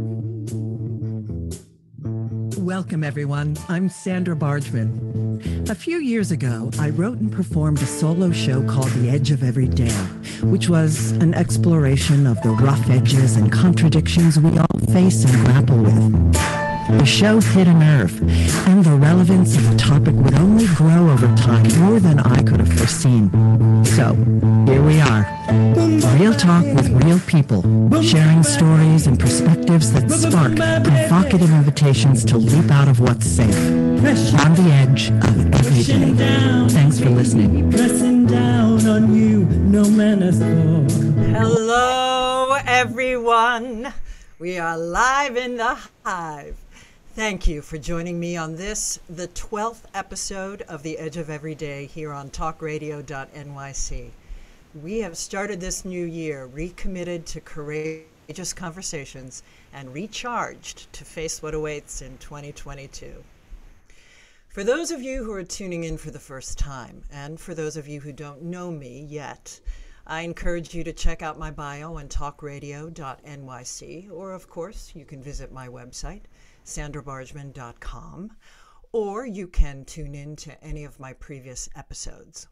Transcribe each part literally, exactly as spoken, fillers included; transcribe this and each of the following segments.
Welcome, everyone. I'm Sandra Bargman. A few years ago, I wrote and performed a solo show called The Edge of Every Day, which was an exploration of the rough edges and contradictions we all face and grapple with. The show hit a nerve, and the relevance of the topic would only grow over time more than I could have foreseen. So, here we are. Real talk with real people, sharing stories and perspectives that spark provocative invitations to leap out of what's safe, on the edge of every day. Thanks for listening. Pressing down on you, no man has thought. Hello, everyone. We are live in the hive. Thank you for joining me on this, the twelfth episode of The Edge of Every Day here on talk radio dot N Y C. We have started this new year recommitted to courageous conversations and recharged to face what awaits in twenty twenty-two. For those of you who are tuning in for the first time, and for those of you who don't know me yet, I encourage you to check out my bio on talk radio dot N Y C, or of course, you can visit my website, sandra bargman dot com, or you can tune in to any of my previous episodes.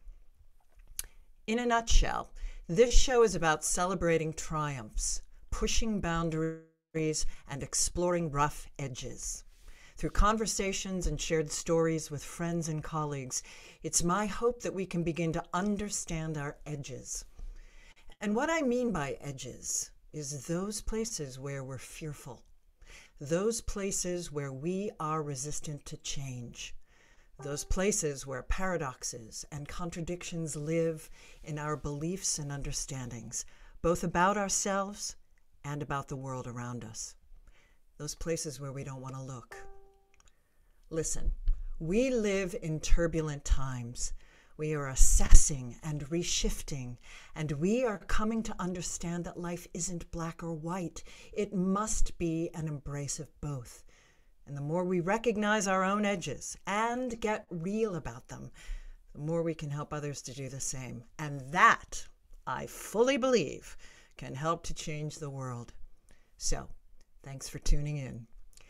In a nutshell, this show is about celebrating triumphs, pushing boundaries, and exploring rough edges. Through conversations and shared stories with friends and colleagues, it's my hope that we can begin to understand our edges. And what I mean by edges is those places where we're fearful, those places where we are resistant to change, those places where paradoxes and contradictions live in our beliefs and understandings, both about ourselves and about the world around us, those places where we don't want to look. Listen, we live in turbulent times. We are assessing and reshifting, and we are coming to understand that life isn't black or white. It must be an embrace of both. And the more we recognize our own edges and get real about them, the more we can help others to do the same. And that, I fully believe, can help to change the world. So, thanks for tuning in.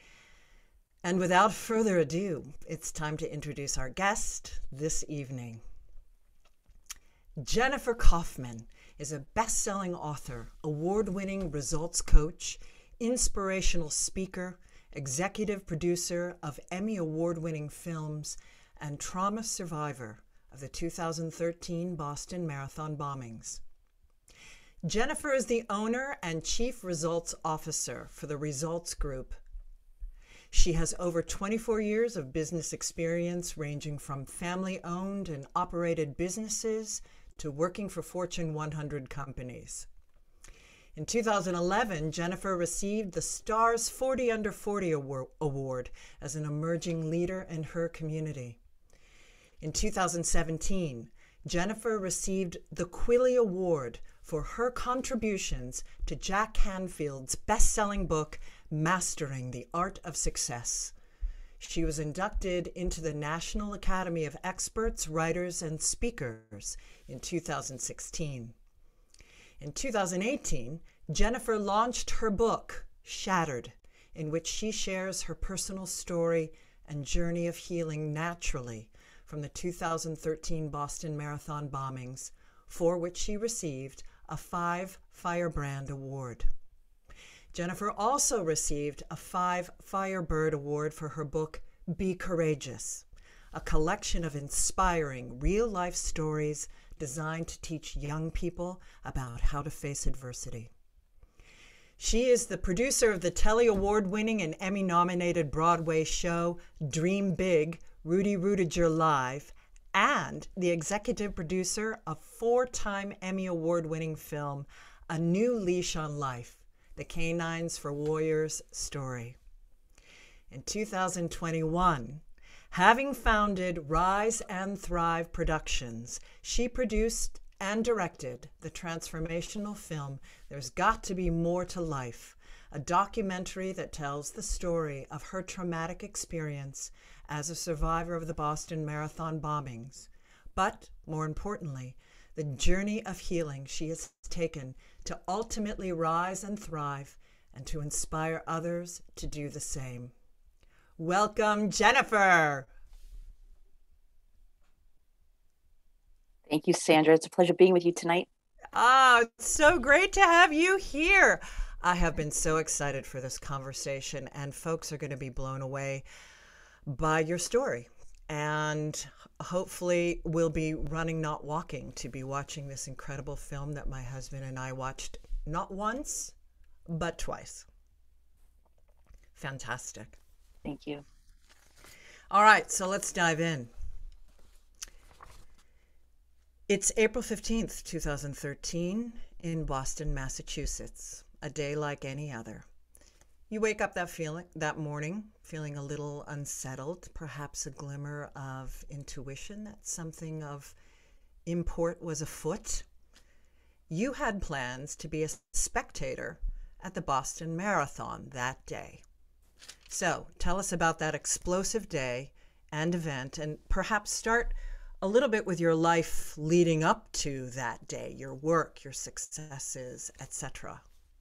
And without further ado, it's time to introduce our guest this evening. Jennifer Kauffman is a best-selling author, award-winning results coach, inspirational speaker, executive producer of Emmy award-winning films, and trauma survivor of the two thousand thirteen Boston Marathon bombings. Jennifer is the owner and chief results officer for the Results Group. She has over twenty-four years of business experience ranging from family-owned and operated businesses to working for Fortune one hundred companies. In two thousand eleven, Jennifer received the Stars forty under forty Award as an emerging leader in her community. In two thousand seventeen, Jennifer received the Quilly Award for her contributions to Jack Canfield's best-selling book, Mastering the Art of Success. She was inducted into the National Academy of Experts, Writers, and Speakers in two thousand sixteen. In two thousand eighteen, Jennifer launched her book, Shattered, in which she shares her personal story and journey of healing naturally from the two thousand thirteen Boston Marathon bombings, for which she received a five Firebrand Award. Jennifer also received a five Firebird Award for her book, Be Courageous, a collection of inspiring real-life stories designed to teach young people about how to face adversity. She is the producer of the Telly Award-winning and Emmy-nominated Broadway show Dream Big, Rudy Rudiger Live, and the executive producer of four-time Emmy Award-winning film A New Leash on Life, The Canines for Warriors story. In two thousand twenty-one, having founded Rise and Thrive Productions, she produced and directed the transformational film There's Got to Be More to Life, a documentary that tells the story of her traumatic experience as a survivor of the Boston Marathon bombings, but more importantly, the journey of healing she has taken to ultimately rise and thrive and to inspire others to do the same. Welcome, Jennifer. Thank you, Sandra. It's a pleasure being with you tonight. Ah, it's so great to have you here. I have been so excited for this conversation, and folks are going to be blown away by your story. And hopefully we'll be running, not walking, to be watching this incredible film that my husband and I watched not once, but twice. Fantastic. Thank you. All right, so let's dive in. It's April fifteenth, two thousand thirteen in Boston, Massachusetts, a day like any other. You wake up that feeling that morning, feeling a little unsettled, perhaps a glimmer of intuition that something of import was afoot. You had plans to be a spectator at the Boston Marathon that day. So tell us about that explosive day and event, and perhaps start a little bit with your life leading up to that day, your work, your successes, et cetera.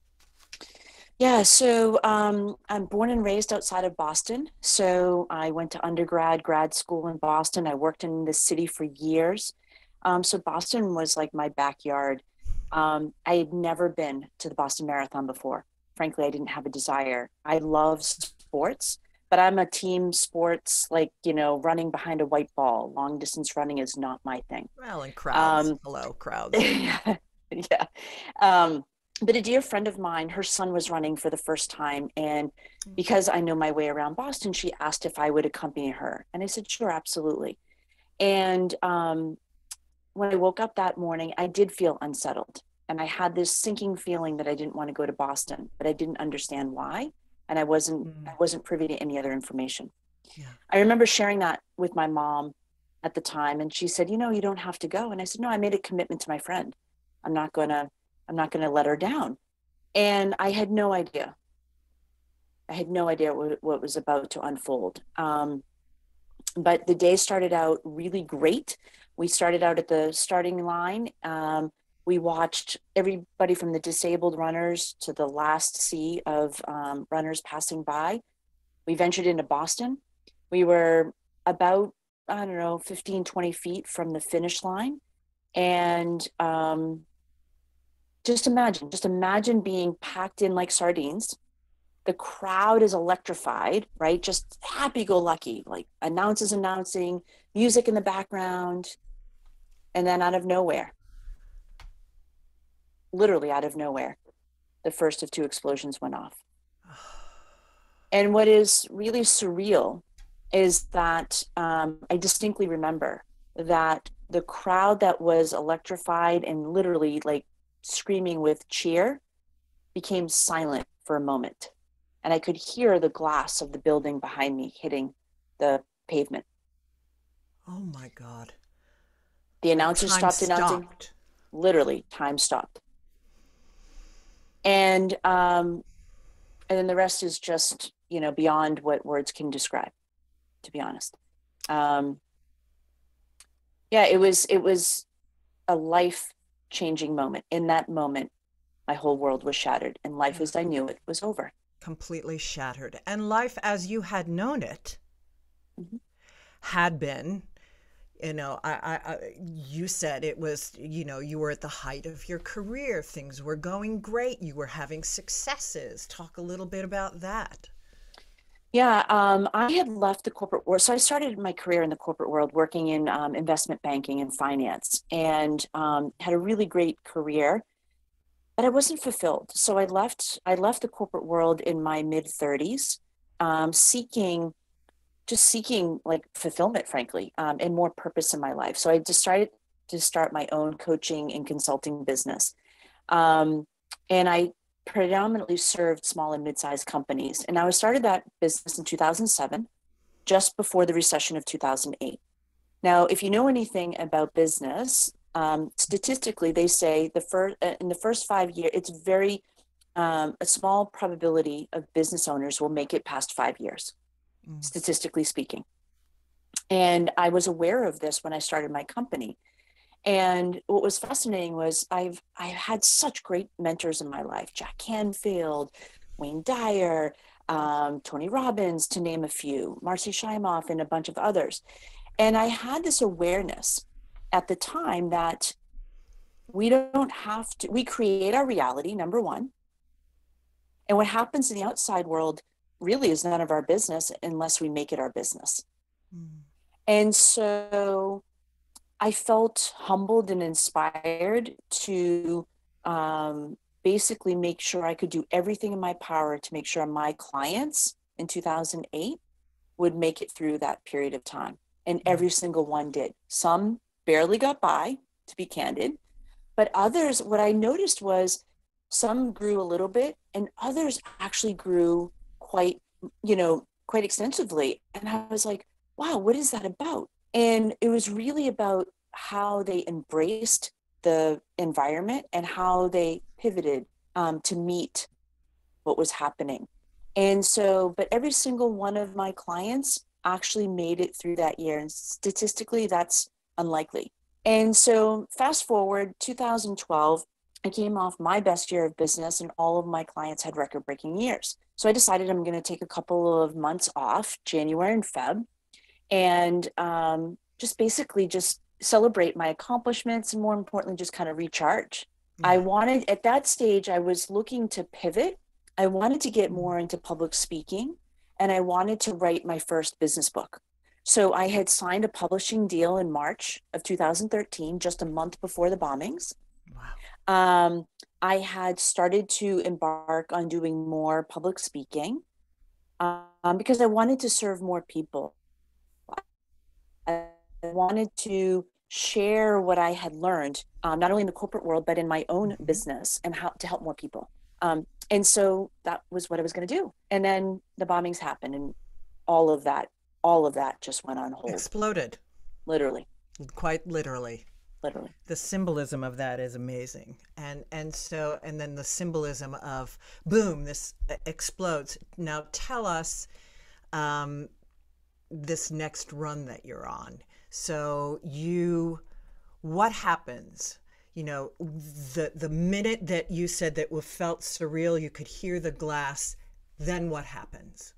Yeah, so um, I'm born and raised outside of Boston. So I went to undergrad, grad school in Boston. I worked in the city for years. Um, so Boston was like my backyard. Um, I had never been to the Boston Marathon before. Frankly, I didn't have a desire. I love sports, but I'm a team sports, like, you know, running behind a white ball. Long distance running is not my thing. Well, and crowds. Um, Hello, crowds. yeah. yeah. Um, but a dear friend of mine, her son was running for the first time. And because I know my way around Boston, she asked if I would accompany her. And I said, sure, absolutely. And um, when I woke up that morning, I did feel unsettled. And I had this sinking feeling that I didn't want to go to Boston, but I didn't understand why. And I wasn't, mm. I wasn't privy to any other information. Yeah. I remember sharing that with my mom at the time. And she said, you know, you don't have to go. And I said, no, I made a commitment to my friend. I'm not going to, I'm not going to let her down. And I had no idea. I had no idea what, what was about to unfold. Um, but the day started out really great. We started out at the starting line. Um, We watched everybody from the disabled runners to the last sea of um, runners passing by. We ventured into Boston. We were about, I don't know, fifteen, twenty feet from the finish line. And um, just imagine, just imagine being packed in like sardines. The crowd is electrified, right? Just happy-go-lucky, like announcers announcing, music in the background. And then out of nowhere, literally out of nowhere, the first of two explosions went off. And what is really surreal is that um, I distinctly remember that the crowd that was electrified and literally like screaming with cheer became silent for a moment. And I could hear the glass of the building behind me hitting the pavement. Oh my God. The announcer stopped announcing. Literally, time stopped. And um, and then the rest is just, you know, beyond what words can describe, to be honest. Um, yeah, it was it was a life-changing moment. In that moment, my whole world was shattered, and life as I knew it was over. Completely shattered. And life as you had known it mm-hmm. had been. You know, I, I, I, you said it was, you know, you were at the height of your career. Things were going great. You were having successes. Talk a little bit about that. Yeah, um, I had left the corporate world. So I started my career in the corporate world working in um, investment banking and finance, and um, had a really great career, but I wasn't fulfilled. So I left, I left the corporate world in my mid thirties, um, seeking just seeking like fulfillment, frankly, um, and more purpose in my life. So I decided to start my own coaching and consulting business. Um, and I predominantly served small and mid-sized companies. And I started that business in two thousand seven, just before the recession of two thousand eight. Now, if you know anything about business, um, statistically, they say the first in the first five years, it's very um, a small probability of business owners will make it past five years. Statistically speaking. And I was aware of this when I started my company. And what was fascinating was I've I've had such great mentors in my life. Jack Canfield, Wayne Dyer, um, Tony Robbins, to name a few, Marcy Shimoff, and a bunch of others. And I had this awareness at the time that we don't have to, we create our reality, number one. And what happens in the outside world really is none of our business unless we make it our business. Mm. And so I felt humbled and inspired to um, basically make sure I could do everything in my power to make sure my clients in two thousand eight would make it through that period of time. And every single one did. Some barely got by, to be candid, but others, what I noticed was some grew a little bit and others actually grew quite, you know, quite extensively. And I was like, wow, what is that about? And it was really about how they embraced the environment and how they pivoted um, to meet what was happening. And so, but every single one of my clients actually made it through that year. And statistically, that's unlikely. And so fast forward two thousand twelve, I came off my best year of business and all of my clients had record-breaking years. So I decided I'm going to take a couple of months off, January and Feb, and um, just basically just celebrate my accomplishments and more importantly, just kind of recharge. Yeah. I wanted, at that stage, I was looking to pivot. I wanted to get more into public speaking and I wanted to write my first business book. So I had signed a publishing deal in March of two thousand thirteen, just a month before the bombings. Wow. Um, I had started to embark on doing more public speaking um, because I wanted to serve more people. I wanted to share what I had learned, um, not only in the corporate world, but in my own mm-hmm. business and how to help more people. Um, and so that was what I was going to do. And then the bombings happened and all of that, all of that just went on hold. Exploded. Literally. Quite literally. Literally. The symbolism of that is amazing. And and so, and then the symbolism of, boom, this explodes. Now tell us um, this next run that you're on. So you, what happens? You know, the the minute that you said that it felt surreal, you could hear the glass, then what happens?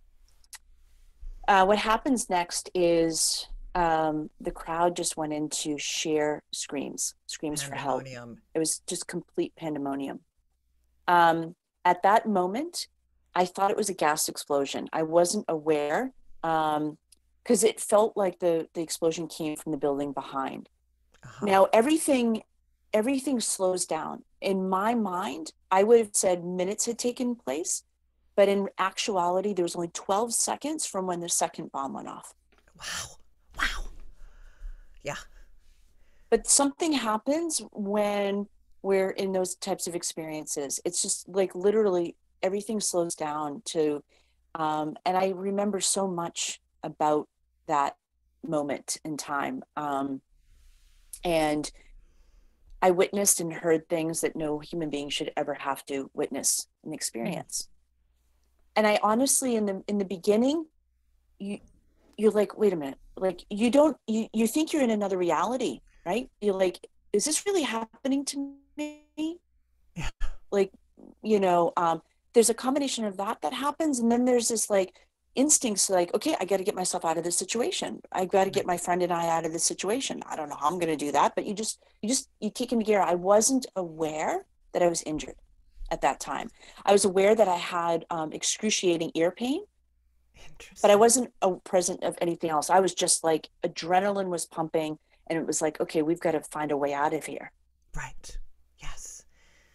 Uh, what happens next is um, the crowd just went into sheer screams, screams for help. It was just complete pandemonium. Um, at that moment, I thought it was a gas explosion. I wasn't aware um, because it felt like the, the explosion came from the building behind. Uh-huh. Now, everything, everything slows down. In my mind, I would have said minutes had taken place. But in actuality, there was only twelve seconds from when the second bomb went off. Wow. Wow. Yeah. But something happens when we're in those types of experiences. It's just like literally everything slows down to, um, and I remember so much about that moment in time. Um, and I witnessed and heard things that no human being should ever have to witness and experience. Mm-hmm. And I honestly, in the in the beginning, you you're like, wait a minute, like you don't you you think you're in another reality, right? You're like, is this really happening to me? Yeah. Like, you know, um, there's a combination of that that happens, and then there's this like instincts like, okay, I got to get myself out of this situation. I got to get my friend and I out of this situation. I don't know how I'm going to do that, but you just you just you kick into gear. I wasn't aware that I was injured at that time. I was aware that I had um, excruciating ear pain, but I wasn't uh, present of anything else. I was just like, adrenaline was pumping and it was like, okay, we've got to find a way out of here. Right. Yes.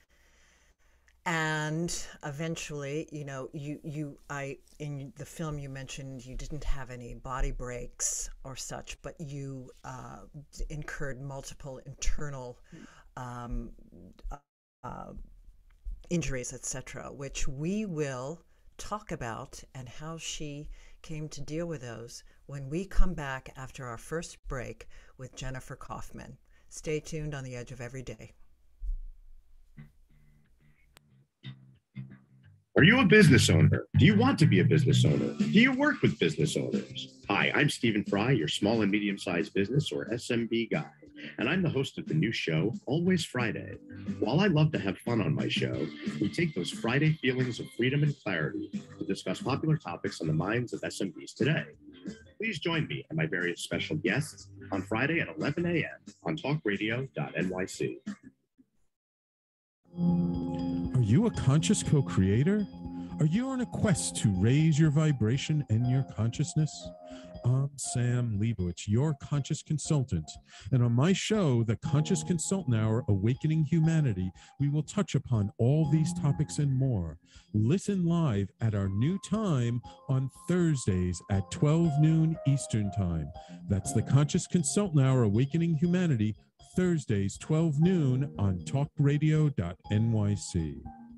And eventually, you know, you, you, I, in the film you mentioned you didn't have any body breaks or such, but you uh, incurred multiple internal um, uh, injuries, et cetera, which we will talk about and how she came to deal with those when we come back after our first break with Jennifer Kauffman. Stay tuned on The Edge of Every Day. Are you a business owner? Do you want to be a business owner? Do you work with business owners? Hi, I'm Stephen Fry, your small and medium-sized business or S M B guy. and I'm the host of the new show, Always Friday. While I love to have fun on my show, we take those Friday feelings of freedom and clarity to discuss popular topics on the minds of S M Bs today. Please join me and my various special guests on Friday at eleven a m on talk radio dot N Y C. Are you a conscious co-creator? Are you on a quest to raise your vibration and your consciousness? I'm Sam Leibowitz, your conscious consultant. And on my show, The Conscious Consultant Hour, Awakening Humanity, we will touch upon all these topics and more. Listen live at our new time on Thursdays at twelve noon Eastern Time. That's The Conscious Consultant Hour, Awakening Humanity, Thursdays, twelve noon on talk radio dot N Y C.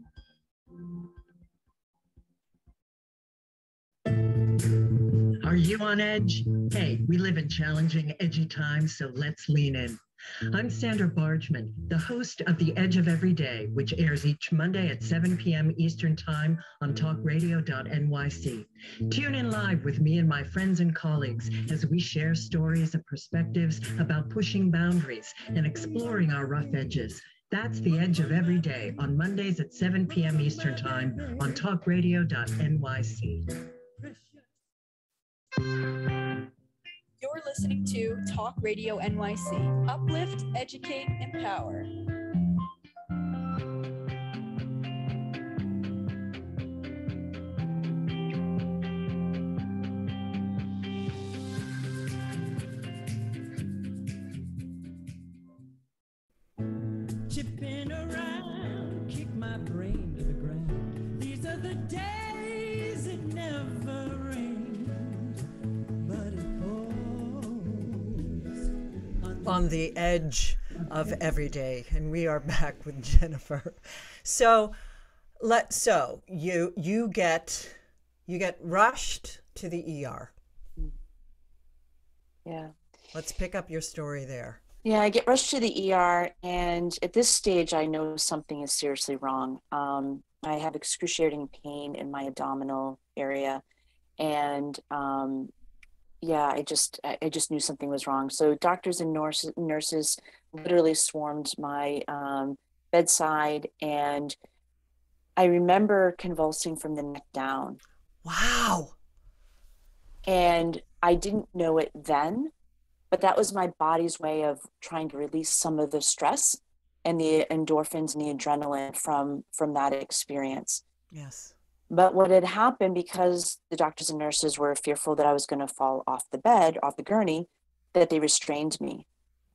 Are you on edge? Hey, we live in challenging, edgy times, so let's lean in. I'm Sandra Bargman, the host of The Edge of Every Day, which airs each Monday at seven p m Eastern Time on talk radio dot N Y C. Tune in live with me and my friends and colleagues as we share stories and perspectives about pushing boundaries and exploring our rough edges. That's The Edge of Every Day on Mondays at seven p m Eastern Time on talk radio dot N Y C. You're listening to Talk Radio N Y C. Uplift, educate, empower. Chipping around, kick my brain to the ground. These are the days it never rains, but it pours On the edge of every day, and we are back with Jennifer. So let so you you get you get rushed to the E R. Yeah. Let's pick up your story there. Yeah, I get rushed to the E R, and at this stage, I know something is seriously wrong. Um, I have excruciating pain in my abdominal area, and um, yeah, I just I I just knew something was wrong. So doctors and nurses nurses literally swarmed my um, bedside, and I remember convulsing from the neck down. Wow. And I didn't know it then, but that was my body's way of trying to release some of the stress and the endorphins and the adrenaline from from that experience. Yes. But what had happened, because the doctors and nurses were fearful that I was going to fall off the bed, off the gurney, that they restrained me.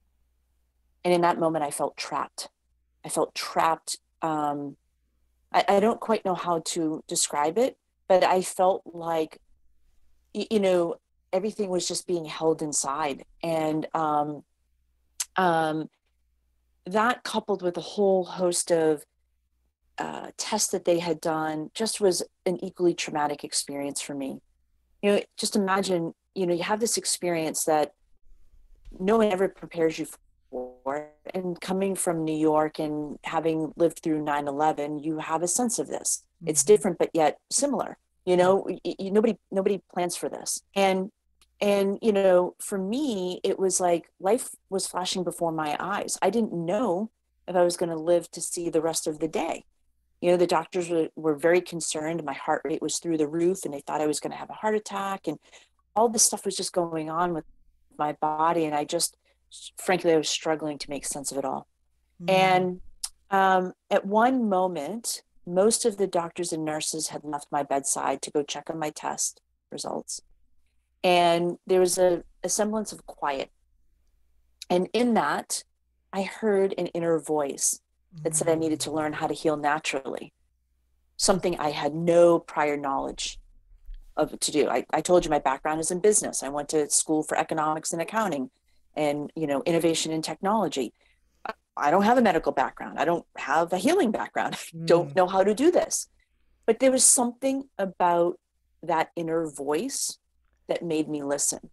And in that moment, I felt trapped. I felt trapped. Um, I, I don't quite know how to describe it, but I felt like, y- you know, everything was just being held inside. And um, um, that, coupled with a whole host of uh, tests that they had done, just was an equally traumatic experience for me. You know, just imagine, you know, you have this experience that no one ever prepares you for. And coming from New York and having lived through nine eleven, you have a sense of this. Mm-hmm. It's different, but yet similar. You know, y- y- nobody nobody plans for this. And And, you know, for me, it was like life was flashing before my eyes. I didn't know if I was going to live to see the rest of the day. You know, the doctors were, were very concerned. My heart rate was through the roof, and they thought I was going to have a heart attack. And all this stuff was just going on with my body. And I just, frankly, I was struggling to make sense of it all. Mm. And um, at one moment, most of the doctors and nurses had left my bedside to go check on my test results. And there was a, a semblance of quiet. And in that, I heard an inner voice that said I needed to learn how to heal naturally, something I had no prior knowledge of to do. I, I told you my background is in business. I went to school for economics and accounting and, you know, innovation and technology. I don't have a medical background. I don't have a healing background. I mm. don't know how to do this. But there was something about that inner voice that made me listen.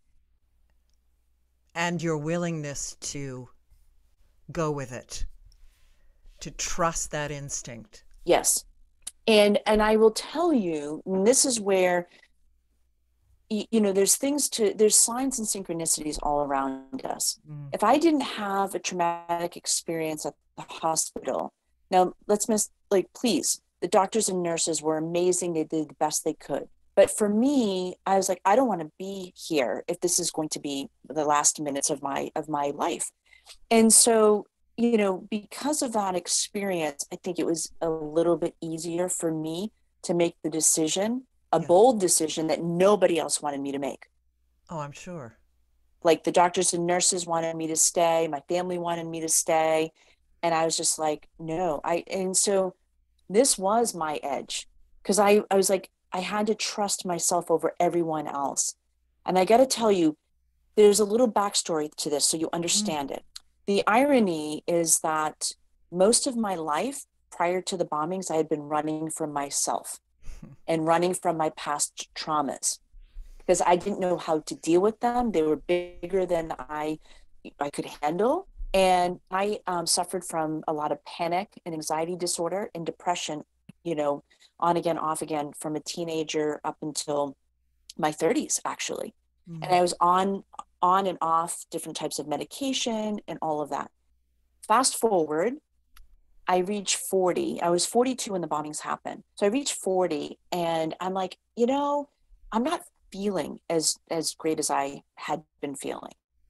And your willingness to go with it, to trust that instinct. Yes. And and I will tell you, and this is where, y- you know, there's things to, there's signs and synchronicities all around us. Mm. If I didn't have a traumatic experience at the hospital, now let's miss, like, please, the doctors and nurses were amazing. They did the best they could. But for me, I was like, I don't want to be here if this is going to be the last minutes of my, of my life. And so, you know, because of that experience, I think it was a little bit easier for me to make the decision, a Yeah. bold decision that nobody else wanted me to make. Oh, I'm sure. Like the doctors and nurses wanted me to stay, my family wanted me to stay. And I was just like, no, I, and so this was my edge. Cause I, I was like, I had to trust myself over everyone else. And I got to tell you, there's a little backstory to this so you understand it. The irony is that most of my life prior to the bombings, I had been running from myself and running from my past traumas because I didn't know how to deal with them. They were bigger than I, I could handle. And I um, suffered from a lot of panic and anxiety disorder and depression, you know, on again, off again from a teenager up until my thirties, actually. Mm. And I was on, on and off different types of medication and all of that. Fast forward, I reached forty. I was forty-two when the bombings happened. So I reached forty and I'm like, you know, I'm not feeling as, as great as I had been feeling.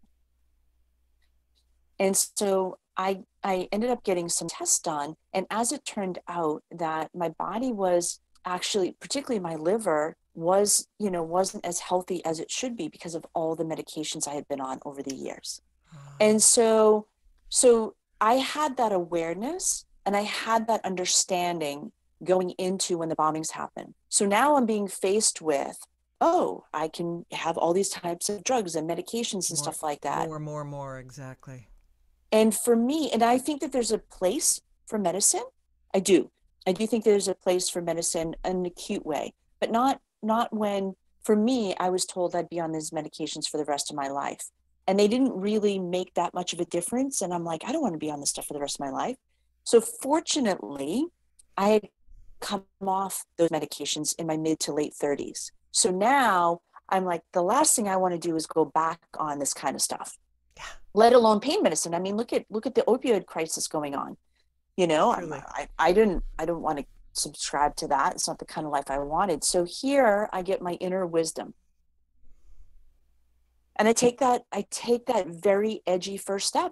And so I, I ended up getting some tests done. And as it turned out that my body was actually, particularly my liver was, you know, wasn't as healthy as it should be because of all the medications I had been on over the years. And so, so I had that awareness and I had that understanding going into when the bombings happened. So now I'm being faced with, oh, I can have all these types of drugs and medications and More, stuff like that. More, more, more, exactly. And for me, and I think that there's a place for medicine. I do. I do think there's a place for medicine in an acute way, but not not when, for me, I was told I'd be on these medications for the rest of my life. And they didn't really make that much of a difference. And I'm like, I don't want to be on this stuff for the rest of my life. So fortunately, I had come off those medications in my mid to late thirties. So now I'm like, the last thing I want to do is go back on this kind of stuff. Yeah. Let alone pain medicine. I mean, look at look at the opioid crisis going on. You know, I, I didn't I don't want to subscribe to that. It's not the kind of life I wanted. So here I get my inner wisdom. And I take that, I take that very edgy first step.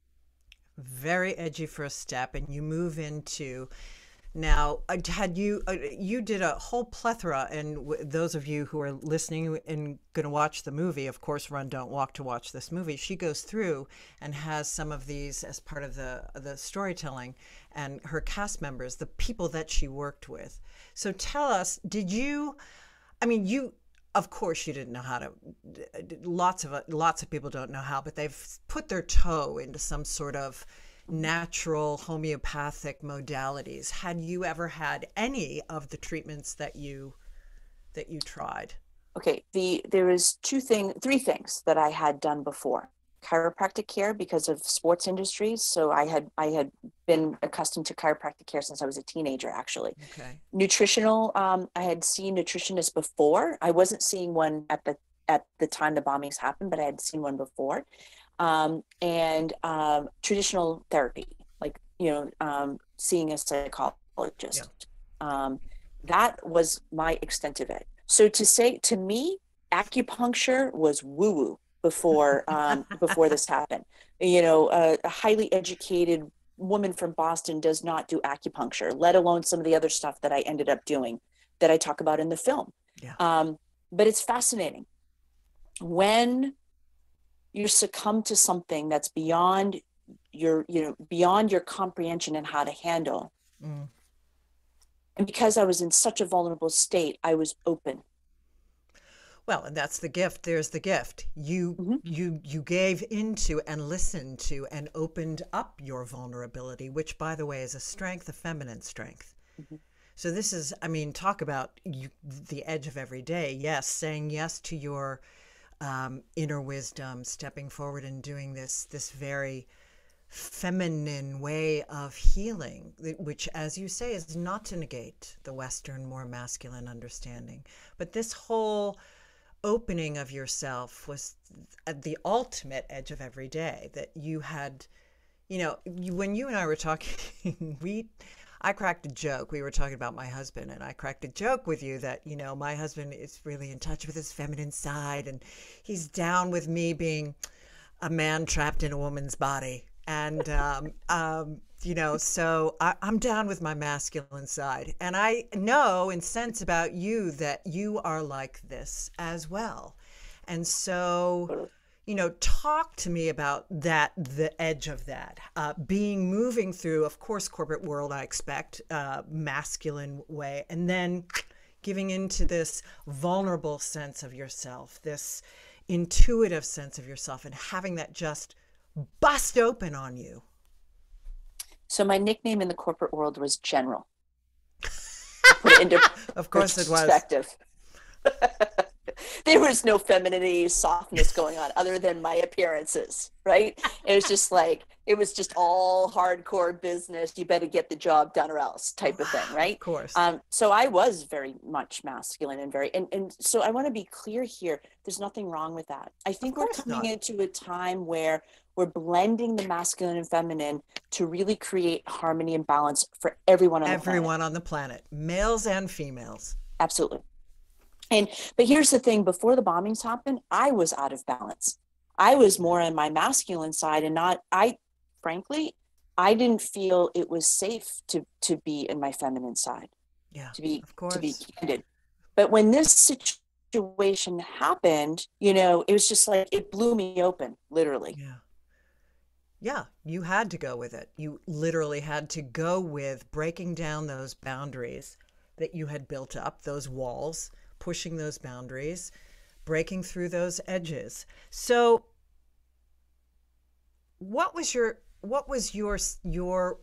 Very edgy first step. And you move into, now, had you, uh, you did a whole plethora, and w- those of you who are listening and going to watch the movie, of course, Run, Don't Walk to watch this movie. She goes through and has some of these as part of the, the storytelling, and her cast members, the people that she worked with. So tell us, did you, I mean, you, of course you didn't know how to, lots of, lots of people don't know how, but they've put their toe into some sort of natural homeopathic modalities. Had you ever had any of the treatments that you, that you tried? Okay, the, there was two things, three things that I had done before. Chiropractic care because of sports industries. So I had I had been accustomed to chiropractic care since I was a teenager, actually. Okay. Nutritional, um, I had seen nutritionists before. I wasn't seeing one at the at the time the bombings happened, but I had seen one before. Um, and um, traditional therapy, like, you know, um, seeing a psychologist. Yeah. Um, that was my extent of it. So to say, to me, acupuncture was woo-woo before um, before this happened. You know, uh, a highly educated woman from Boston does not do acupuncture, let alone some of the other stuff that I ended up doing that I talk about in the film. Yeah. Um, but it's fascinating. When you succumb to something that's beyond your, you know, beyond your comprehension and how to handle. Mm. And because I was in such a vulnerable state, I was open. Well, and that's the gift. There's the gift. You mm-hmm. you you gave into and listened to and opened up your vulnerability, which, by the way, is a strength, a feminine strength. Mm-hmm. So this is, I mean, talk about you, the edge of every day. Yes, saying yes to your um, inner wisdom, stepping forward and doing this this very feminine way of healing, which, as you say, is not to negate the Western, more masculine understanding, but this whole opening of yourself was at the ultimate edge of every day, that you had, you know, you, when you and I were talking, we, I cracked a joke. We were talking about my husband, and I cracked a joke with you that, you know, my husband is really in touch with his feminine side, and he's down with me being a man trapped in a woman's body. And, um, um, you know, so I, I'm down with my masculine side. And I know and sense about you that you are like this as well. And so, you know, talk to me about that, the edge of that, uh, being moving through, of course, corporate world, I expect, uh, masculine way, and then giving into this vulnerable sense of yourself, this intuitive sense of yourself, and having that just bust open on you. So my nickname in the corporate world was General. Put it into of course it was. Perspective. There was no femininity, softness going on other than my appearances, right? It was just like, it was just all hardcore business. You better get the job done or else type of thing, right? Of course. Um, so I was very much masculine and very, and, and so I want to be clear here. There's nothing wrong with that. I think we're coming not. into a time where we're blending the masculine and feminine to really create harmony and balance for everyone on the planet. Everyone on the planet, males and females. Absolutely. And, but here's the thing, before the bombings happened, I was out of balance. I was more on my masculine side and not, I, frankly, I didn't feel it was safe to, to be in my feminine side. Yeah, to be, of course. to be candid. But when this situation happened, you know, it was just like, it blew me open, literally. Yeah. Yeah, you had to go with it. You literally had to go with breaking down those boundaries that you had built up, those walls, pushing those boundaries, breaking through those edges. So what was your, what was your, your,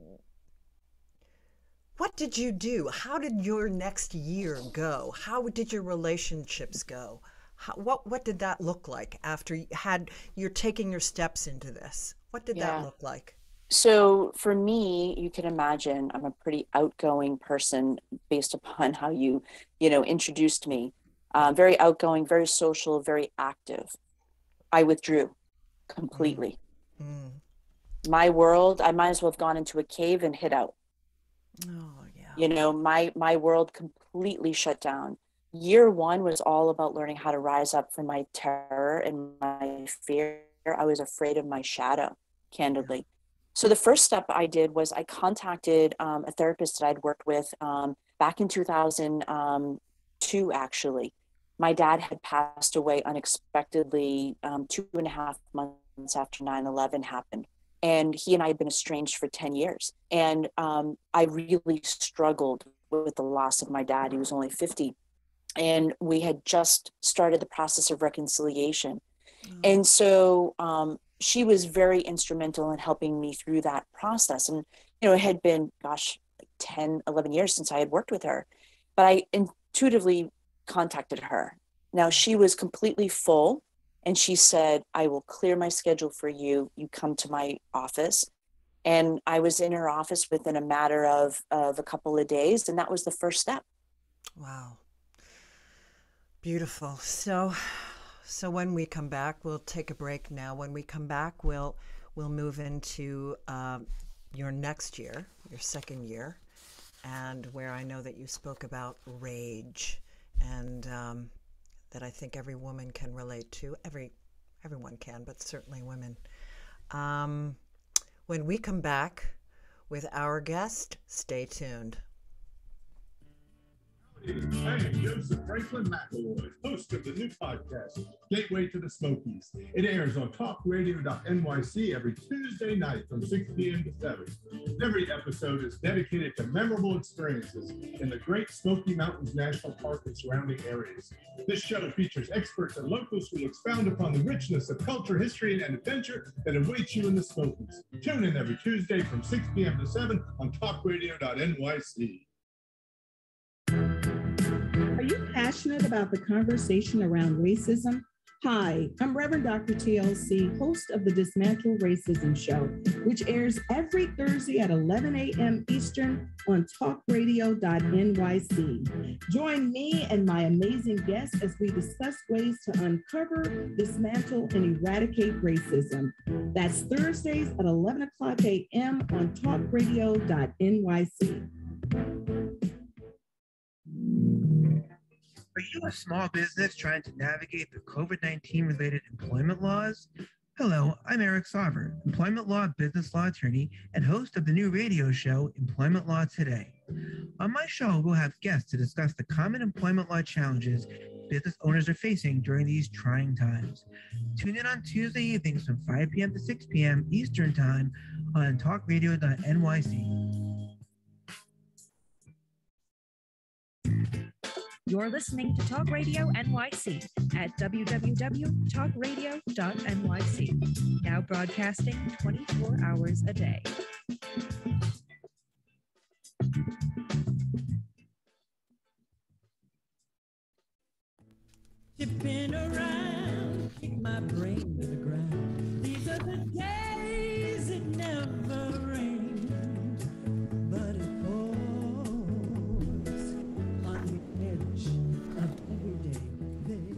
what did you do? How did your next year go? How did your relationships go? How, what, what did that look like after you had, you're taking your steps into this? What did Yeah. that look like? So for me, you can imagine I'm a pretty outgoing person based upon how you, you know, introduced me. Uh, very outgoing, very social, very active. I withdrew completely. Mm. My world, I might as well have gone into a cave and hid out. Oh, yeah. You know, my my world completely shut down. Year one was all about learning how to rise up from my terror and my fear. I was afraid of my shadow, candidly. So the first step I did was I contacted um, a therapist that I'd worked with um, back in two thousand two, actually. My dad had passed away unexpectedly um, two and a half months after nine eleven happened. And he and I had been estranged for ten years. And um, I really struggled with the loss of my dad. He was only fifty. And we had just started the process of reconciliation. Mm. And so um, she was very instrumental in helping me through that process. And, you know, it had been, gosh, like ten, eleven years since I had worked with her. But I intuitively contacted her. Now, she was completely full. And she said, I will clear my schedule for you. You come to my office. And I was in her office within a matter of, of a couple of days. And that was the first step. Wow. Beautiful. So, so when we come back, we'll take a break now. When we come back, we'll, we'll move into uh, your next year, your second year, and where I know that you spoke about rage and, um, that I think every woman can relate to. Every, everyone can, but certainly women. Um, when we come back with our guest, stay tuned. I am Joseph Franklin McElroy, host of the new podcast, Gateway to the Smokies. It airs on talk radio dot N Y C every Tuesday night from six p.m. to seven. Every episode is dedicated to memorable experiences in the Great Smoky Mountains National Park and surrounding areas. This show features experts and locals who expound upon the richness of culture, history, and adventure that awaits you in the Smokies. Tune in every Tuesday from six p.m. to seven on talk radio dot N Y C. Are you passionate about the conversation around racism? Hi, I'm Reverend Doctor T L C, host of the Dismantle Racism Show, which airs every Thursday at eleven a.m. Eastern on talk radio dot N Y C. Join me and my amazing guests as we discuss ways to uncover, dismantle, and eradicate racism. That's Thursdays at eleven o'clock a.m. on talk radio dot N Y C. Are you a small business trying to navigate the COVID nineteen related employment laws? Hello, I'm Eric Sauver, employment law business law attorney and host of the new radio show, Employment Law Today. On my show, we'll have guests to discuss the common employment law challenges business owners are facing during these trying times. Tune in on Tuesday evenings from five p.m. to six p.m. Eastern Time on talk radio dot N Y C. You're listening to Talk Radio N Y C at w w w dot talk radio dot N Y C, now broadcasting twenty-four hours a day. Tipping around, kick my brain to the ground. These are the days it never rains, but it pours on the edge of every day.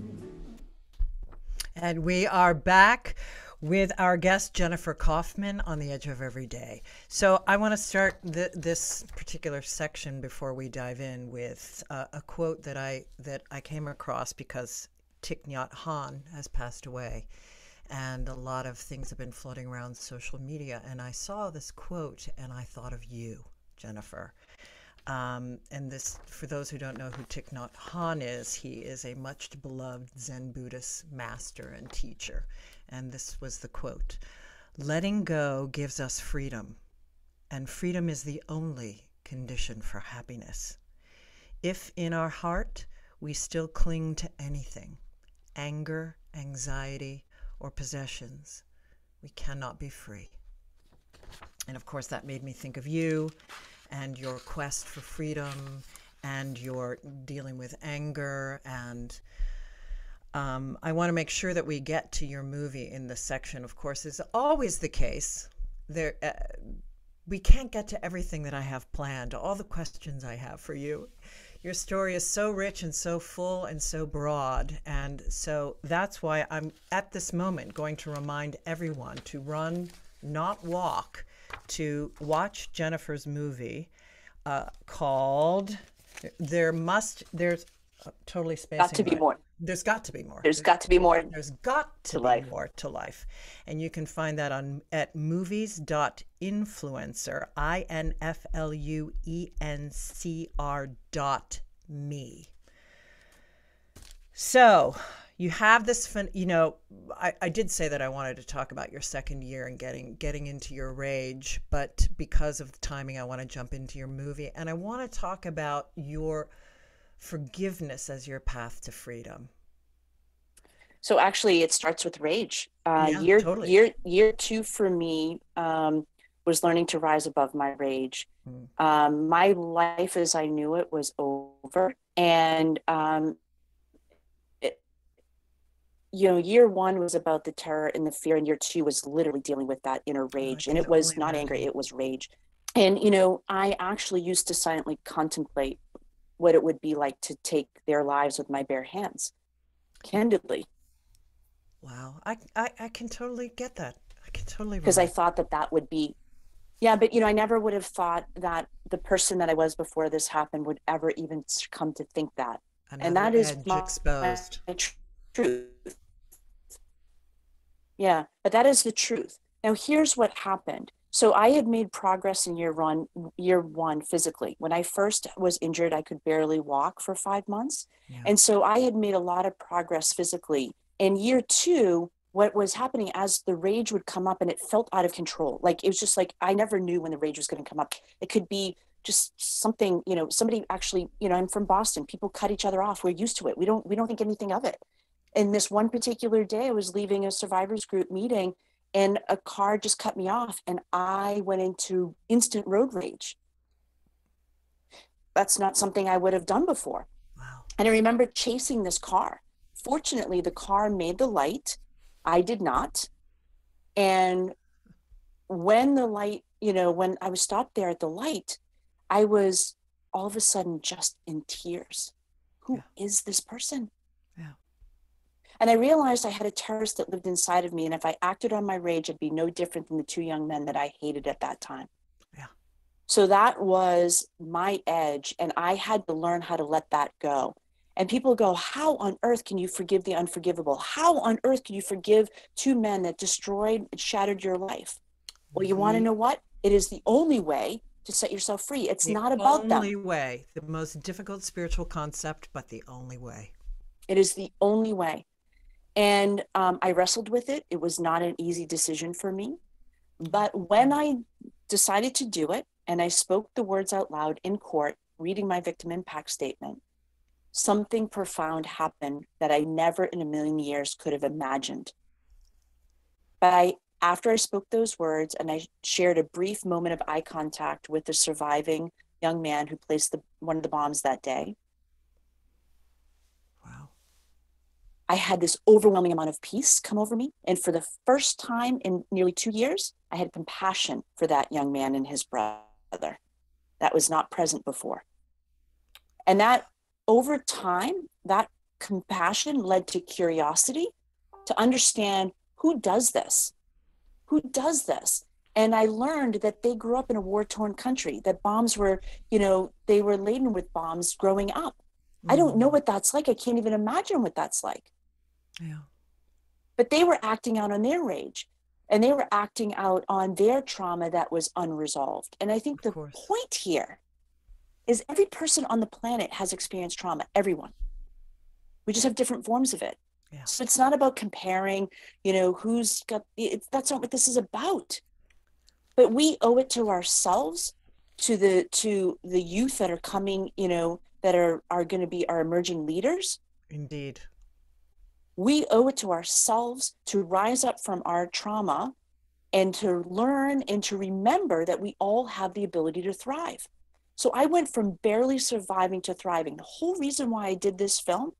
And we are back with our guest, Jennifer Kauffman, on the edge of every day. So I want to start th- this particular section before we dive in with uh, a quote that I that I came across because Thich Nhat Hanh has passed away, and a lot of things have been floating around social media. And I saw this quote, and I thought of you, Jennifer. Um, and this, for those who don't know who Thich Nhat Hanh is, he is a much beloved Zen Buddhist master and teacher. And this was the quote: "Letting go gives us freedom, and freedom is the only condition for happiness. If in our heart we still cling to anything, anger, anxiety, or possessions, we cannot be free." And of course, that made me think of you and your quest for freedom and your dealing with anger. And um, I want to make sure that we get to your movie in this section. Of course, it's always the case. There, uh, we can't get to everything that I have planned, all the questions I have for you. Your story is so rich and so full and so broad. And so that's why I'm at this moment going to remind everyone to run, not walk, to watch Jennifer's movie uh, called There Must, there's uh, totally spacing. Got to be right. more. There's got to be more. There's got to be more. There's got to, to be life. more to life. And you can find that on at movies dot influencer, I N F L U E N C R dot me. So you have this fun, you know, I, I did say that I wanted to talk about your second year and getting getting into your rage, but because of the timing, I want to jump into your movie. And I want to talk about your forgiveness as your path to freedom. So actually, it starts with rage. Uh, Yeah, year totally. year year two for me um, was learning to rise above my rage. Mm. Um, my life as I knew it was over, and um, it, you know, year one was about the terror and the fear, and year two was literally dealing with that inner rage, I and can it was only not anger; imagine. it was rage. And you know, I actually used to silently contemplate what it would be like to take their lives with my bare hands, candidly. Wow. I, I, I can totally get that. I can totally Because I relate. thought that that would be, yeah, but you know, I never would have thought that the person that I was before this happened would ever even come to think that. Another And that is edge my, exposed. my tr- truth. Yeah, but that is the truth. Now, here's what happened. So I had made progress in year one, year one physically. When I first was injured, I could barely walk for five months. Yeah. And so I had made a lot of progress physically. In year two, what was happening as the rage would come up and it felt out of control. Like, it was just like, I never knew when the rage was going to come up. It could be just something, you know, somebody actually, you know, I'm from Boston. People cut each other off. We're used to it. We don't, we don't think anything of it. And this one particular day, I was leaving a survivors group meeting and a car just cut me off and I went into instant road rage. That's not something I would have done before. Wow. And I remember chasing this car Fortunately, the car made the light. I did not. And when the light, you know, when I was stopped there at the light, I was all of a sudden just in tears. Who Yeah. is this person? Yeah. And I realized I had a terrorist that lived inside of me. And if I acted on my rage, I'd be no different than the two young men that I hated at that time. Yeah. So that was my edge. And I had to learn how to let that go. And people go, how on earth can you forgive the unforgivable? How on earth can you forgive two men that destroyed and shattered your life? Well, you want to The- know what? It is the only way to set yourself free. It's the not about them. only way, the most difficult spiritual concept, but the only way. It is the only way. And um, I wrestled with it. It was not an easy decision for me. But when I decided to do it, and I spoke the words out loud in court, reading my victim impact statement, something profound happened that I never in a million years could have imagined. But I, after I spoke those words and I shared a brief moment of eye contact with the surviving young man who placed the, one of the bombs that day, Wow. I had this overwhelming amount of peace come over me. And for the first time in nearly two years, I had compassion for that young man and his brother. That was not present before. And that over time, that compassion led to curiosity to understand who does this? Who does this? And I learned that they grew up in a war-torn country, that bombs were, you know, they were laden with bombs growing up. I don't know what that's like. I can't even imagine what that's like. Yeah. But they were acting out on their rage, and they were acting out on their trauma that was unresolved. And I think Of the course. point here is every person on the planet has experienced trauma, everyone. We just have different forms of it. Yeah. So it's not about comparing, you know, who's got, it's, that's not what this is about. But we owe it to ourselves, to the, to the youth that are coming, you know, that are, are going to be our emerging leaders. Indeed. We owe it to ourselves to rise up from our trauma and to learn and to remember that we all have the ability to thrive. So I went from barely surviving to thriving. The whole reason why I did this film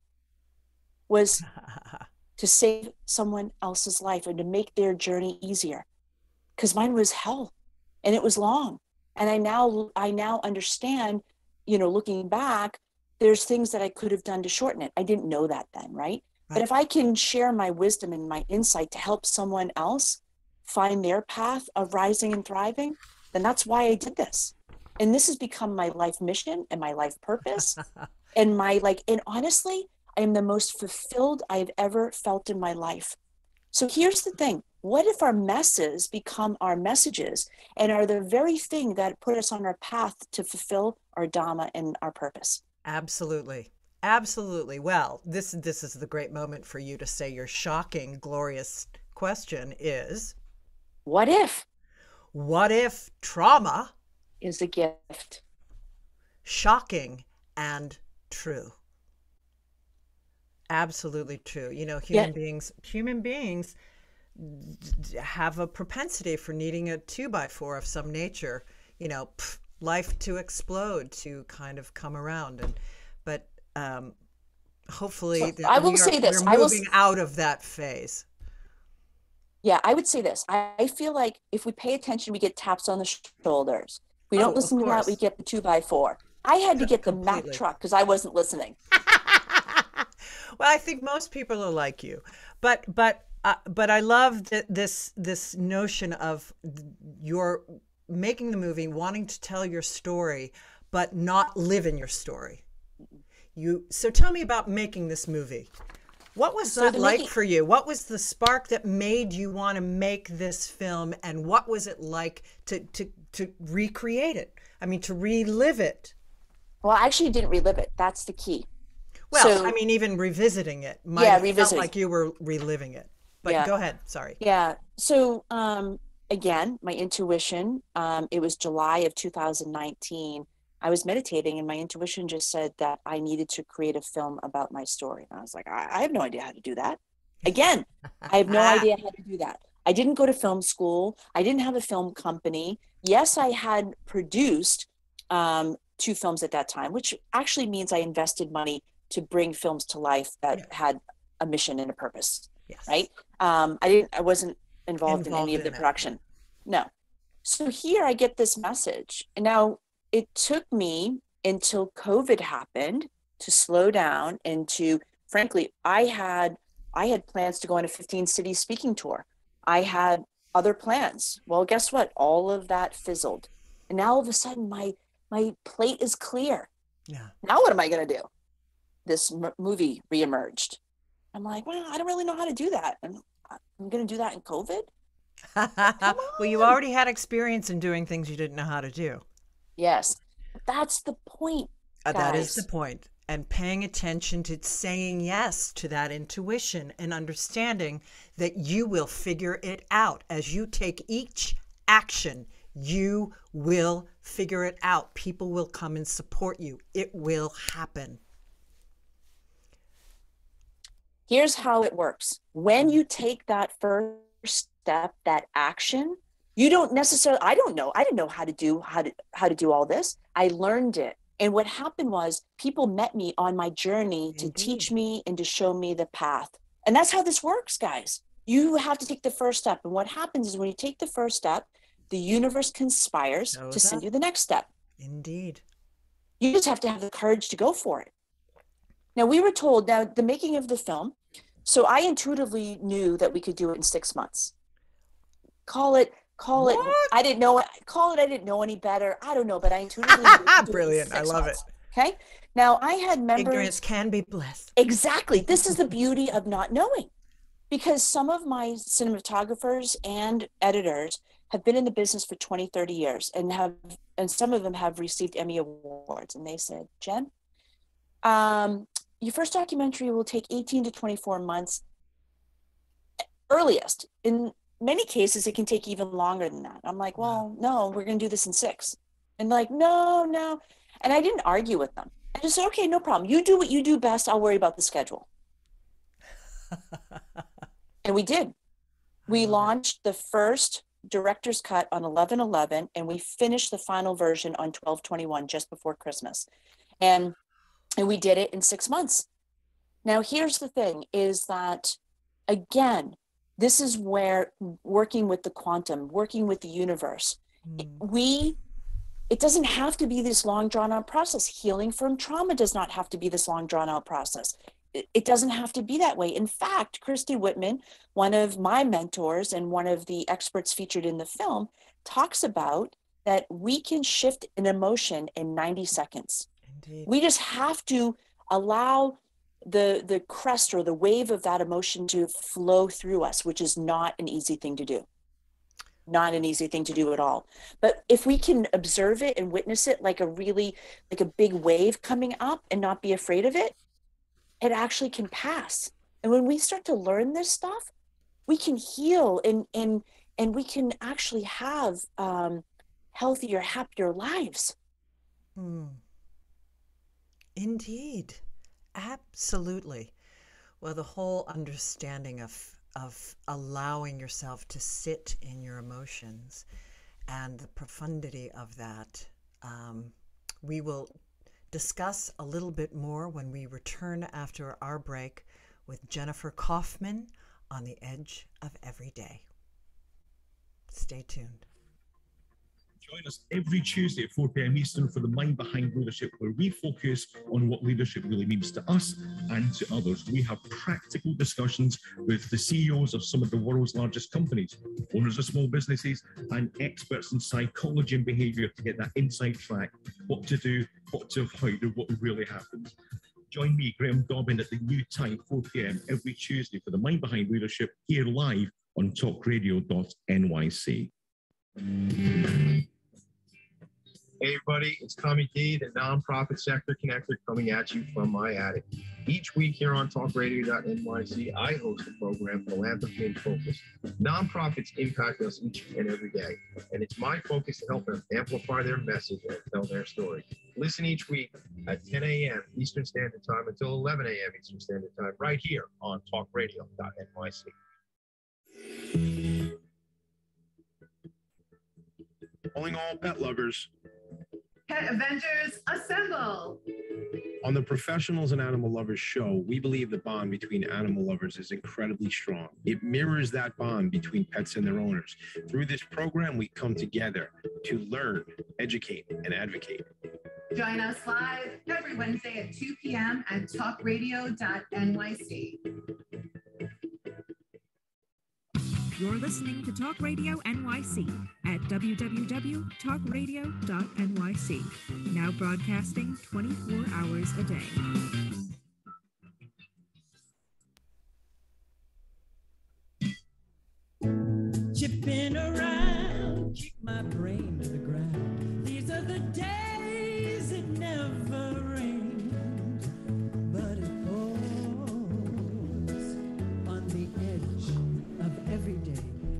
was to save someone else's life and to make their journey easier, because mine was hell and it was long. And I now, I now understand, you know, looking back, there's things that I could have done to shorten it. I didn't know that then, right? But Right. if I can share my wisdom and my insight to help someone else find their path of rising and thriving, then that's why I did this. And this has become my life mission and my life purpose. And my like, and honestly, I am the most fulfilled I've ever felt in my life. So here's the thing. What if our messes become our messages and are the very thing that put us on our path to fulfill our Dhamma and our purpose? Absolutely. Absolutely. Well, this this is the great moment for you to say your shocking, glorious question is, What if what if trauma, is a gift? shocking and true? Absolutely true. You know, human Yeah. beings, human beings d- d- have a propensity for needing a two by four of some nature, you know, pff, life to explode, to kind of come around. And, but um, hopefully So that I will we are, say this, we're I will moving s- out of that phase. Yeah, I would say this. I, I feel like if we pay attention, we get taps on the sh- shoulders. We Oh, don't of listen to that, we course. get the two by four. I had to Co- get the Mack completely. truck because I wasn't listening. Well, I think most people are like you, but but uh, but I love th- this this notion of your making the movie, wanting to tell your story, but not live in your story. You so tell me about making this movie. What was So that the like making- for you? What was the spark that made you want to make this film, and what was it like to to to recreate it? I mean, to relive it. Well, I actually didn't relive it. That's the key. Well, So- I mean, even revisiting it might Yeah, have felt revisiting. like you were reliving it. But Yeah. go ahead. Sorry. Yeah. So um, again, my intuition, um, it was July of two thousand nineteen. I was meditating and my intuition just said that I needed to create a film about my story. And I was like, I, I have no idea how to do that. Again, I have no idea how to do that. I didn't go to film school. I didn't have a film company. Yes, I had produced um, two films at that time, which actually means I invested money to bring films to life that Yeah. had a mission and a purpose, Yes. right? Um, I didn't, I wasn't involved, Involved in any of in the it. production. No. So here I get this message. And now it took me until COVID happened to slow down and to, frankly, I had, I had plans to go on a fifteen city speaking tour. I had other plans. Well, guess what? All of that fizzled. And now all of a sudden my, my plate is clear. Yeah. Now what am I going to do? This m- movie reemerged. I'm like, well, I don't really know how to do that. And I'm going to do that in COVID. Well, you already had experience in doing things you didn't know how to do. Yes. That's the point. Uh, that is the guys. point. And paying attention to saying yes to that intuition and understanding that you will figure it out. As you take each action, you will figure it out. People will come and support you. It will happen. Here's how it works. When you take that first step, that action, you don't necessarily, I don't know, I didn't know how to do, how to, how to do all this. I learned it. And what happened was people met me on my journey to Indeed. teach me and to show me the path. And that's how this works, guys. You have to take the first step. And what happens is when you take the first step, the universe conspires Shows to send up. you the next step. Indeed. You just have to have the courage to go for it. Now, we were told, now the making of the film, so I intuitively knew that we could do it in six months. Call it, call What? it, I didn't know, call it, I didn't know any better. I don't know, but I intuitively knew we could do it in Brilliant. I six love months. Okay. Now, I had members. Ignorance can be bliss. Exactly. This is the beauty of not knowing, because some of my cinematographers and editors have been in the business for twenty, thirty years and have, and some of them have received Emmy awards. And they said, Jen, um, your first documentary will take eighteen to twenty-four months earliest. In many cases, it can take even longer than that. I'm like, well, no, we're going to do this in six. And like, no, no. And I didn't argue with them. I just said, okay, no problem. You do what you do best. I'll worry about the schedule. And we did. We launched the first director's cut on eleven eleven, and we finished the final version on twelve twenty-one, just before Christmas. And, and we did it in six months. Now, here's the thing is that, again, this is where working with the quantum, working with the universe, Mm. we, it doesn't have to be this long drawn out process. Healing from trauma does not have to be this long drawn out process. It, it doesn't have to be that way. In fact, Christy Whitman, one of my mentors and one of the experts featured in the film, talks about that we can shift an emotion in ninety seconds. Indeed. We just have to allow the the crest or the wave of that emotion to flow through us, which is not an easy thing to do. Not an easy thing to do at all. But if we can observe it and witness it like a really, like a big wave coming up and not be afraid of it, it actually can pass. And when we start to learn this stuff, we can heal and and and we can actually have um, healthier, happier lives. Hmm. Indeed. Absolutely. Well, the whole understanding of of allowing yourself to sit in your emotions and the profundity of that, um, we will discuss a little bit more when we return after our break with Jennifer Kauffman on the Edge of Every Day. Stay tuned. Join us every Tuesday at four p.m. Eastern for the Mind Behind Leadership, where we focus on what leadership really means to us and to others. We have practical discussions with the C E Os of some of the world's largest companies, owners of small businesses, and experts in psychology and behavior to get that inside track, what to do, what to avoid, and what really happens. Join me, Graham Dobbin, at the new time, four p.m. every Tuesday for the Mind Behind Leadership, here live on talk radio dot N Y C. Hey everybody, it's Tommy D, the Nonprofit Sector Connector, coming at you from my attic. Each week here on talk radio dot N Y C, I host the program Philanthropy in Focus. Nonprofits impact us each and every day, and it's my focus to help them amplify their message and tell their story. Listen each week at ten a.m. Eastern Standard Time until eleven a.m. Eastern Standard Time, right here on talk radio dot N Y C. Calling all pet lovers. Pet Avengers, assemble! On the Professionals and Animal Lovers show, we believe the bond between animal lovers is incredibly strong. It mirrors that bond between pets and their owners. Through this program, we come together to learn, educate, and advocate. Join us live every Wednesday at two p.m. at talk radio dot N Y C. You're listening to Talk Radio N Y C at w w w dot talk radio dot N Y C. Now broadcasting twenty-four hours a day. Chipping around, kick my brain to the ground. These are the days it never rains, but it pours on the edge of every day.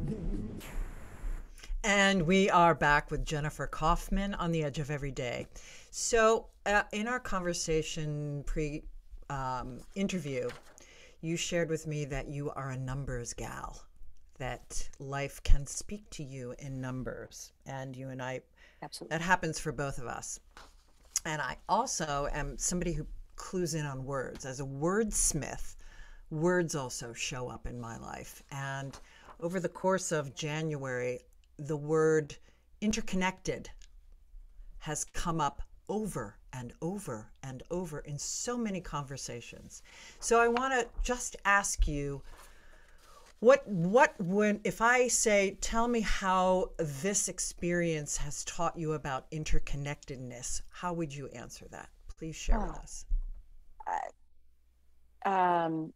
And we are back with Jennifer Kauffman on the edge of every day. So uh, in our conversation pre um, interview, you shared with me that you are a numbers gal, that life can speak to you in numbers. And you and I, Absolutely. That happens for both of us. And I also am somebody who clues in on words. As a wordsmith, words also show up in my life. And over the course of January, the word interconnected has come up over and over and over in so many conversations. So I want to just ask you, what, what, when, if I say, tell me how this experience has taught you about interconnectedness, how would you answer that? Please share Oh. with us. Uh, um,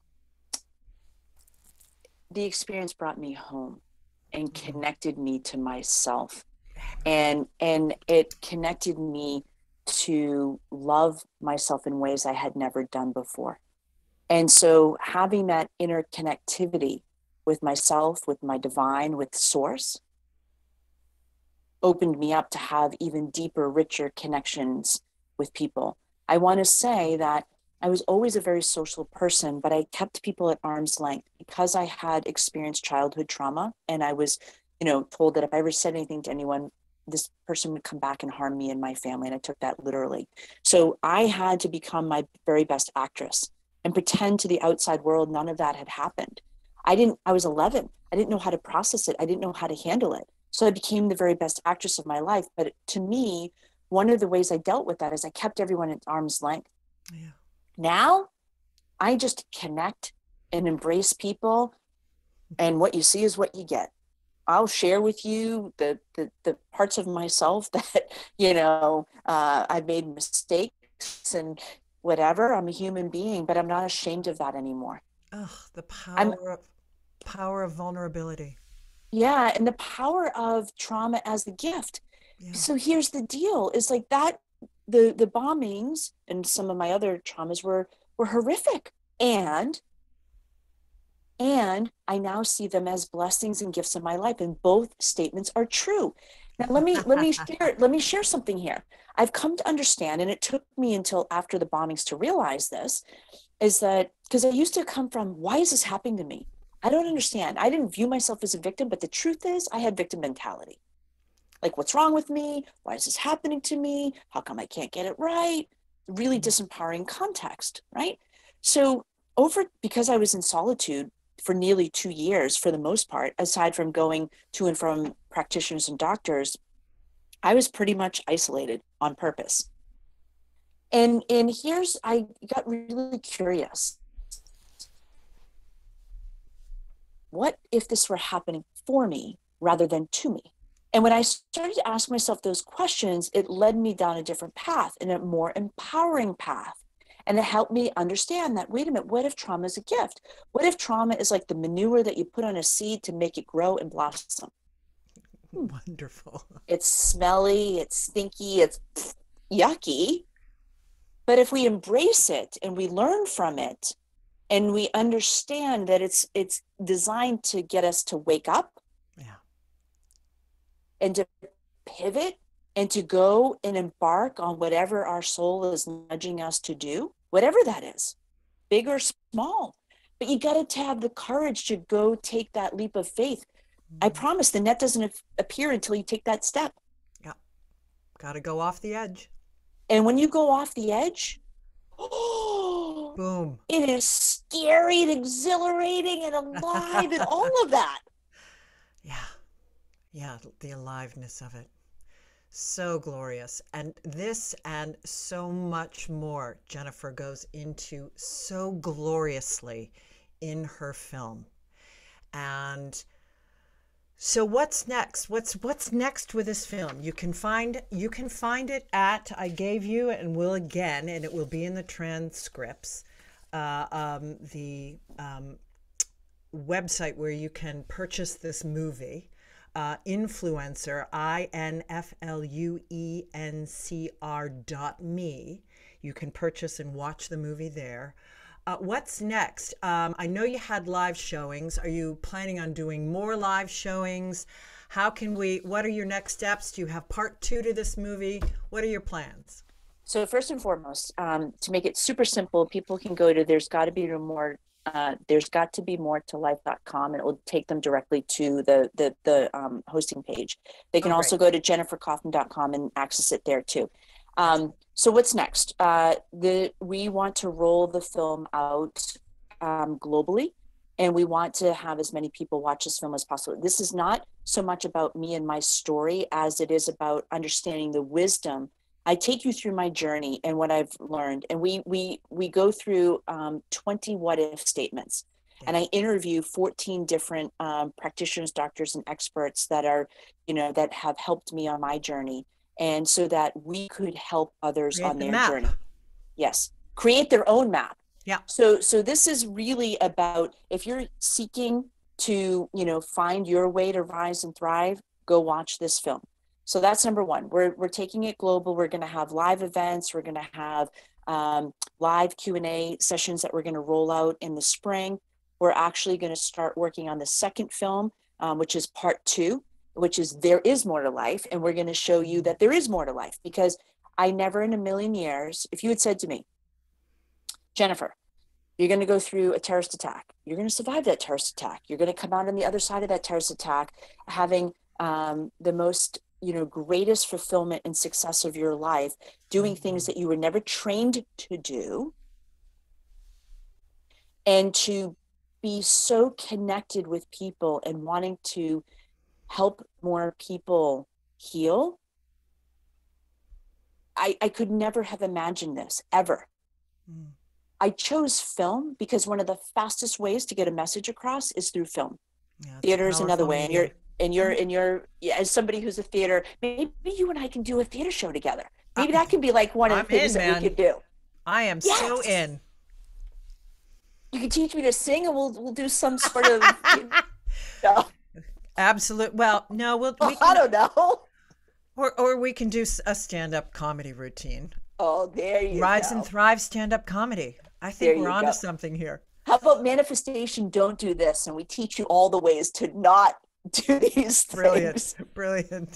the experience brought me home and connected me to myself, and and it connected me to love myself in ways I had never done before. And so having that interconnectivity with myself, with my divine, with source, opened me up to have even deeper, richer connections with people. I want to say that I was always a very social person, but I kept people at arm's length because I had experienced childhood trauma. And I was, you know, told that if I ever said anything to anyone, this person would come back and harm me and my family. And I took that literally. So I had to become my very best actress and pretend to the outside world none of that had happened. I didn't, I was eleven. I didn't know how to process it. I didn't know how to handle it. So I became the very best actress of my life. But to me, one of the ways I dealt with that is I kept everyone at arm's length. Yeah. Now, I just connect and embrace people, and what you see is what you get. I'll share with you the the, the parts of myself that, you know, uh, I've made mistakes and whatever. I'm a human being, but I'm not ashamed of that anymore. Ugh, the power I'm, of power of vulnerability. Yeah, and the power of trauma as a gift. Yeah. So here's the deal: is like that. The the bombings and some of my other traumas were were horrific, and and I now see them as blessings and gifts in my life, and both statements are true. Now let me let me share let me share something here. I've come to understand, and it took me until after the bombings to realize this, is that because I used to come from, why is this happening to me? I don't understand. I didn't view myself as a victim, but the truth is I had victim mentality. Like, what's wrong with me? Why is this happening to me? How come I can't get it right? Really disempowering context, right? So over, because I was in solitude for nearly two years, for the most part, aside from going to and from practitioners and doctors, I was pretty much isolated on purpose. And, and here's, I got really curious. What if this were happening for me rather than to me? And when I started to ask myself those questions, it led me down a different path, and a more empowering path. And it helped me understand that, wait a minute, what if trauma is a gift? What if trauma is like the manure that you put on a seed to make it grow and blossom? Wonderful. It's smelly, it's stinky, it's yucky. But if we embrace it and we learn from it, and we understand that it's it's designed to get us to wake up, yeah, and to pivot, and to go and embark on whatever our soul is nudging us to do, whatever that is, big or small. But you got to have the courage to go take that leap of faith. I promise the net doesn't appear until you take that step. Yeah, got to go off the edge. And when you go off the edge, oh, Boom. it is scary and exhilarating and alive and all of that. Yeah. Yeah, the aliveness of it. So glorious. And this and so much more Jennifer goes into so gloriously in her film. And so what's next? What's what's next with this film? You can find you can find it at, I gave you and will again, and it will be in the transcripts, uh, um, the um, website where you can purchase this movie. Uh, influencer, I N F L U E N C R dot me. You can purchase and watch the movie there. Uh, what's next? Um, I know you had live showings. Are you planning on doing more live showings? How can we, what are your next steps? Do you have part two to this movie? What are your plans? So first and foremost, um, to make it super simple, people can go to there's got to be more Uh, there's got to be more to life dot com, and it will take them directly to the the, the um, hosting page. They can Oh, also great. go to jennifer kauffman dot com and access it there too. Um, so what's next? Uh, the we want to roll the film out um, globally, and we want to have as many people watch this film as possible. This is not so much about me and my story as it is about understanding the wisdom. I take you through my journey and what I've learned. And we we we go through um, twenty what if statements. Yeah. And I interview fourteen different um, practitioners, doctors, and experts that are, you know, that have helped me on my journey. And so that we could help others Create on the their map. journey. Yes. Create their own map. Yeah. So so this is really about, if you're seeking to, you know, find your way to rise and thrive, go watch this film. So that's number one. We're we're taking it global. We're going to have live events. We're going to have um, live Q and A sessions that we're going to roll out in the spring. We're actually going to start working on the second film, um, which is part two, which is There Is More to Life. And we're going to show you that there is more to life, because I never in a million years, if you had said to me, Jennifer, you're going to go through a terrorist attack. You're going to survive that terrorist attack. You're going to come out on the other side of that terrorist attack having um, the most you know, greatest fulfillment and success of your life, doing things that you were never trained to do, and to be so connected with people and wanting to help more people heal. I, I could never have imagined this, ever. Mm. I chose film because one of the fastest ways to get a message across is through film. Yeah, theater is another way. And you're And you're, and you're, yeah, as somebody who's a theater, maybe you and I can do a theater show together. Maybe that can be like one of I'm the things in, that man. we could do. I am yes. so in. You can teach me to sing, and we'll we'll do some sort of. You know. Absolute. Well, no, we'll. We can, I don't know. Or or we can do a stand-up comedy routine. Oh, there you Rise go. and Thrive stand-up comedy. I think There we're you onto go. something here. How about manifestation? Don't do this, and we teach you all the ways to not do these Brilliant. things. Brilliant.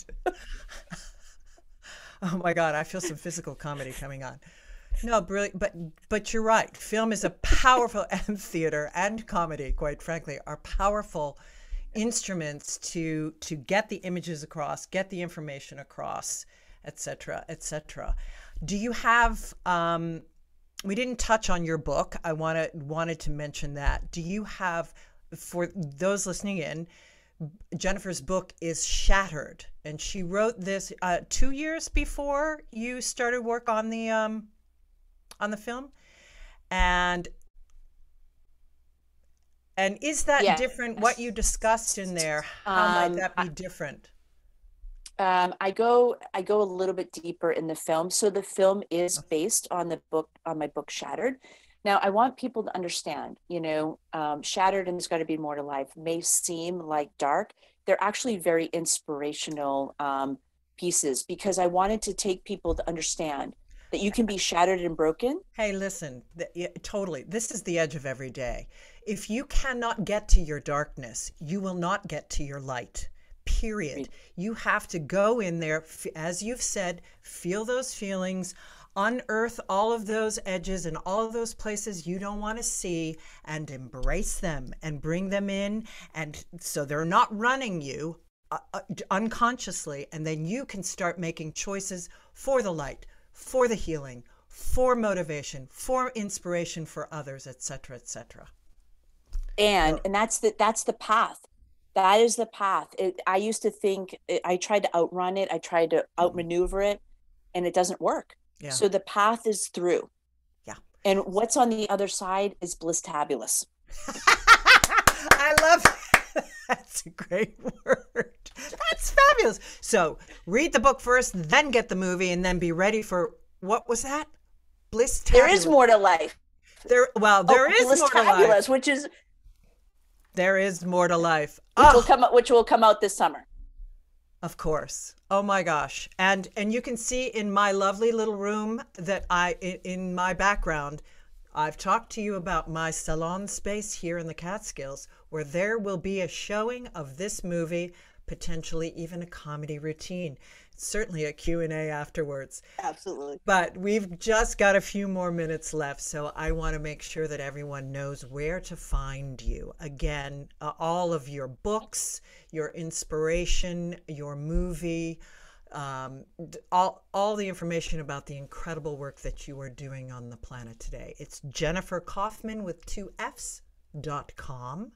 Oh my God, I feel some physical comedy coming on. No, brilliant. But but you're right. Film is a powerful, and theater and comedy, quite frankly, are powerful instruments to to get the images across, get the information across, et cetera, et cetera. Do you have? Um, we didn't touch on your book. I wanted wanted to mention that. Do you have, for those listening in, Jennifer's book is Shattered, and she wrote this uh, two years before you started work on the um, on the film, and and is that yes. different? What you discussed in there, how um, might that be I, different? Um, I go I go a little bit deeper in the film. So the film is based on the book on my book Shattered. Now, I want people to understand, you know, um, Shattered and There's Got to Be More to Life may seem like dark. They're actually very inspirational um, pieces, because I wanted to take people to understand that you can be shattered and broken. Hey, listen, th- yeah, totally. This is the edge of every day. If you cannot get to your darkness, you will not get to your light. Period. You have to go in there, as you've said, feel those feelings, unearth all of those edges and all of those places you don't want to see, and embrace them and bring them in. And so they're not running you uh, uh, unconsciously. And then you can start making choices for the light, for the healing, for motivation, for inspiration for others, et cetera, et cetera. And and that's the that's the path. That is the path. It, I used to think it, I tried to outrun it. I tried to outmaneuver it, and it doesn't work. Yeah. So the path is through. Yeah. And what's on the other side is bliss-tabulous. I love that. That's a great word. That's fabulous. So read the book first, then get the movie, and then be ready for, what was that? Bliss. There is more to life. There, well, there oh, is more to life. Which is there is more to life. Which oh. will come out, which will come out this summer. Of course. Oh my gosh. And and you can see in my lovely little room that I in, in my background, I've talked to you about my salon space here in the Catskills, where there will be a showing of this movie, potentially even a comedy routine. Certainly a Q and A afterwards. Absolutely. But we've just got a few more minutes left, so I want to make sure that everyone knows where to find you. Again, uh, all of your books, your inspiration, your movie, um, all, all the information about the incredible work that you are doing on the planet today. It's Jennifer Kauffman with two F's dot com.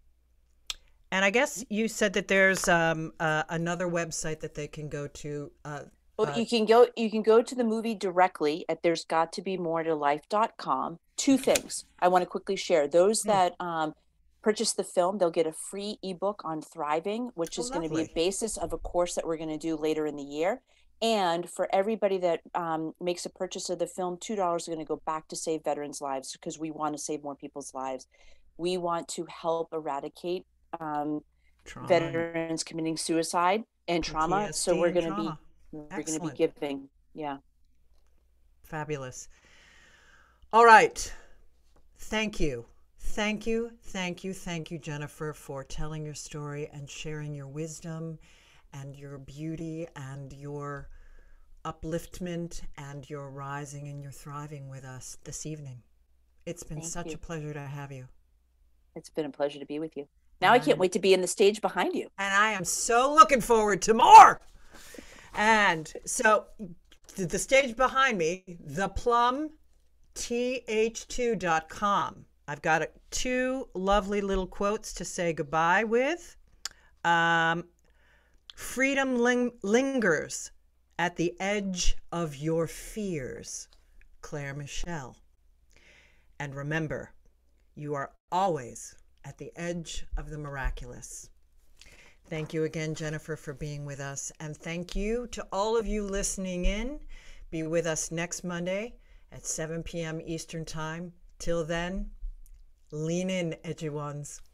And I guess you said that there's um, uh, another website that they can go to. Uh, well, uh, you can go you can go to the movie directly at there's got to be more to life dot com. Two things I want to quickly share. Those that um, purchase the film, they'll get a free ebook on thriving, which is oh, going to be a basis of a course that we're going to do later in the year. And for everybody that um, makes a purchase of the film, two dollars is going to go back to save veterans' lives, because we want to save more people's lives. We want to help eradicate um trauma. Veterans committing suicide and trauma. P T S D so we're going to be we're going to be giving. Yeah. Fabulous. All right. Thank you. Thank you. Thank you. Thank you, Jennifer, for telling your story and sharing your wisdom and your beauty and your upliftment and your rising and your thriving with us this evening. It's been Thank such you. a pleasure to have you. It's been a pleasure to be with you. Now I can't wait to be in the stage behind you. And I am so looking forward to more. And so the stage behind me, the plum T H two dot com. I've got two lovely little quotes to say goodbye with. Um, Freedom ling- lingers at the edge of your fears. Claire Michelle. And remember, you are always at the edge of the miraculous. Thank you again, Jennifer, for being with us. And thank you to all of you listening in. Be with us next Monday at seven p.m. Eastern Time. Till then, lean in, edgy ones.